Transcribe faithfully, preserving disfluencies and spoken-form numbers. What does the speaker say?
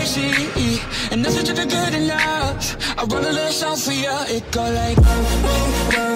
galaxy, and nothing's ever good enough. I wrote a little song for you, it go like, oh, oh, oh.